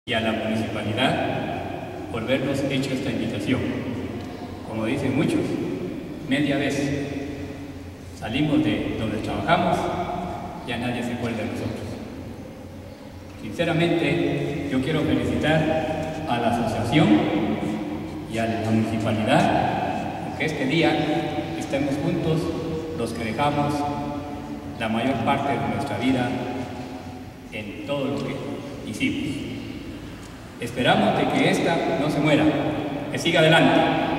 y a la municipalidad por vernos hecho esta invitación. Como dicen muchos, media vez salimos de donde trabajamos, ya nadie se acuerda de nosotros. Sinceramente, yo quiero felicitar a la asociación y a la municipalidad, porque este día estemos juntos los que dejamos la mayor parte de nuestra vida en todo lo que hicimos. Esperamos de que esta no se muera, que siga adelante.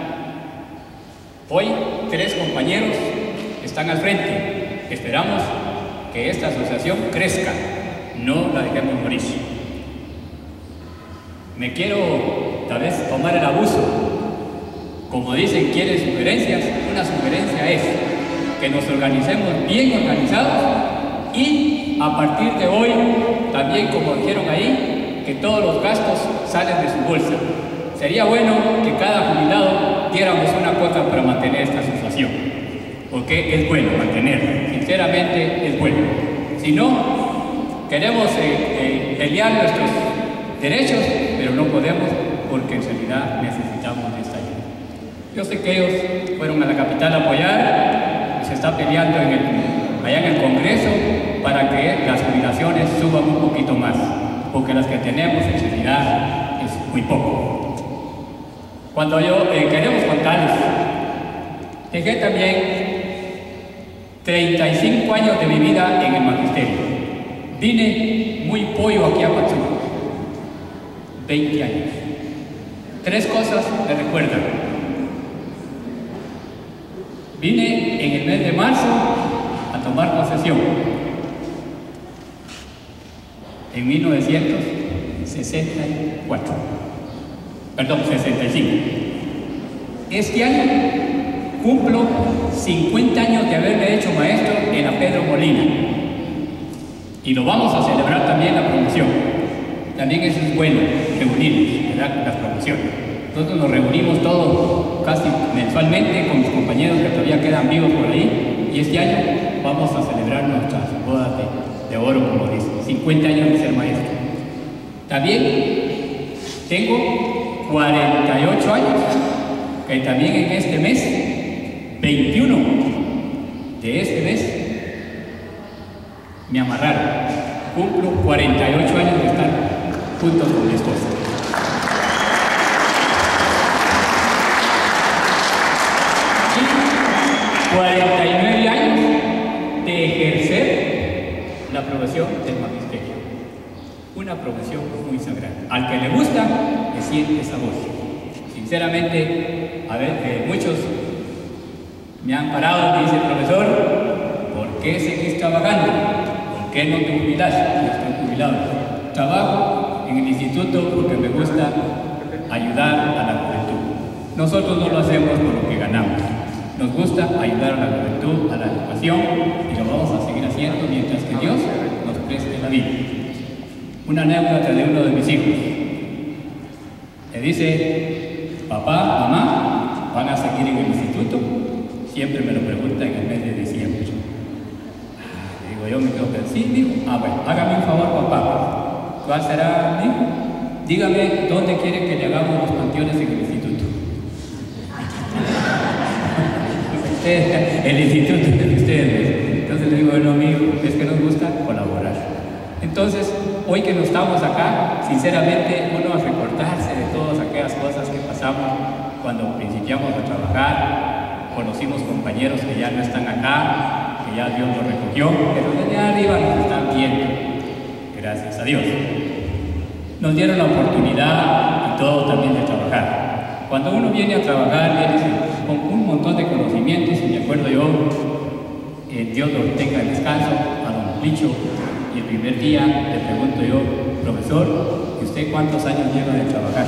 Hoy 3 compañeros están al frente. Esperamos que esta asociación crezca, no la dejemos morir. Me quiero tal vez tomar el abuso. Como dicen, ¿quieren sugerencias? Una sugerencia es que nos organicemos bien organizados y a partir de hoy, también como dijeron ahí, que todos los gastos salen de su bolsa. Sería bueno que cada jubilado diéramos una cuota para mantener esta asociación, porque es bueno mantenerla, sinceramente es bueno. Si no, queremos pelear nuestros derechos, pero no podemos porque en realidad necesitamos de esta ayuda. Yo sé que ellos fueron a la capital a apoyar y se está peleando allá en el Congreso para que las jubilaciones suban un poquito más, porque las que tenemos en realidad es muy poco. Cuando queremos contarles, dejé también 35 años de mi vida en el magisterio. Vine muy pollo aquí a Pachuca, 20 años. 3 cosas me recuerdan. Vine en el mes de marzo a tomar posesión. En 1964, perdón, 65. Este año cumplo 50 años de haberme hecho maestro en la Pedro Molina. Y lo vamos a celebrar también la promoción. También eso es bueno, reunirnos, ¿verdad? Las promociones. Nosotros nos reunimos todos casi mensualmente con mis compañeros que todavía quedan vivos por ahí. Y este año vamos a celebrar nuestras bodas de oro, como dice, 50 años de ser maestro. También tengo 48 años, que también en este mes, 21 de este mes, me amarraron. Cumplo 48 años de estar juntos con mi esposa. Y 49 años de ejercer la profesión del magisterio. Una profesión muy sagrada. Al que le gusta, le siente esa voz. Sinceramente, a ver, muchos me han parado y dicen, profesor, ¿por qué seguís trabajando? ¿Por qué no te jubilás? No estoy jubilado. Trabajo en el instituto porque me gusta ayudar a la juventud. Nosotros no lo hacemos por lo que ganamos. Nos gusta ayudar a la juventud, a la educación, y lo vamos a seguir haciendo mientras que Dios nos preste la vida. Una anécdota de uno de mis hijos. Le dice, papá, mamá, ¿van a seguir en el instituto? Siempre me lo pregunta en el mes de diciembre. Digo, yo me quedo pensando, sí, digo, bueno, hágame un favor, papá. ¿Cuál será, hijo? Dígame dónde quiere que le hagamos los panteones en el instituto. El instituto de ustedes. Entonces le digo, bueno, amigo, es que nos gusta colaborar. Entonces, hoy que no estamos acá, sinceramente, uno a recordarse de todas aquellas cosas que pasamos cuando principiamos a trabajar, conocimos compañeros que ya no están acá, que ya Dios los recogió, pero desde arriba nos están viendo. Gracias a Dios. Nos dieron la oportunidad y todo también de trabajar. Cuando uno viene a trabajar, viene con un montón de conocimientos, y me acuerdo yo, Dios lo tenga en descanso, a don Licho, y el primer día le pregunto yo, profesor, ¿y usted cuántos años lleva de trabajar?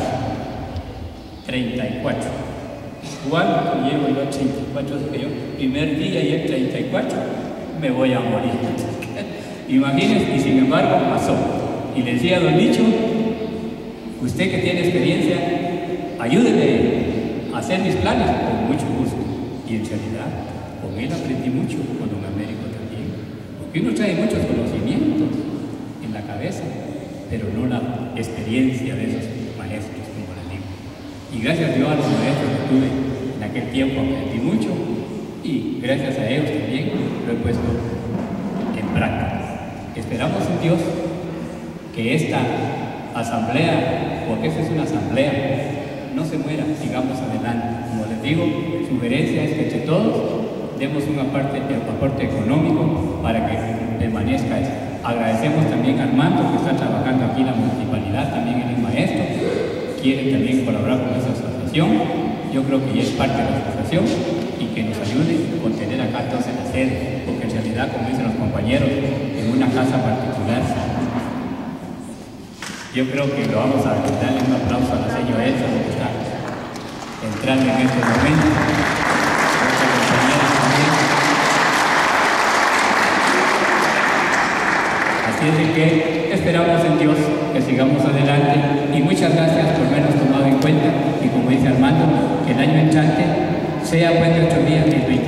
34. ¿Cuánto llevo yo? 34, dije yo, primer día y el 34, me voy a morir. Imagínense, y sin embargo pasó. Y le decía a don Licho, usted que tiene experiencia, ayúdeme a hacer mis planes, con mucho gusto. Y en realidad, con él aprendí mucho, con don Américo también, porque uno trae muchos conocimientos en la cabeza. pero no la experiencia de esos maestros, como les digo. Y gracias a Dios a los maestros que tuve en aquel tiempo aprendí mucho y gracias a ellos también lo he puesto en práctica. Esperamos en Dios que esta asamblea, porque esta es una asamblea, no se muera, sigamos adelante. Como les digo, sugerencia es que entre todos demos un aporte económico para que permanezca eso. Agradecemos también a Armando, que está trabajando aquí en la municipalidad, también él es maestro, quiere también colaborar con esa asociación. Yo creo que ya es parte de la asociación y que nos ayude con tener acá entonces la sede, porque en realidad, como dicen los compañeros, en una casa particular. Yo creo que lo vamos a darle un aplauso a la señora Elsa, que está entrando en este momento. Así es de que esperamos en Dios que sigamos adelante y muchas gracias por habernos tomado en cuenta y como dice Armando, que el año entrante sea pues de 8 días, el 20.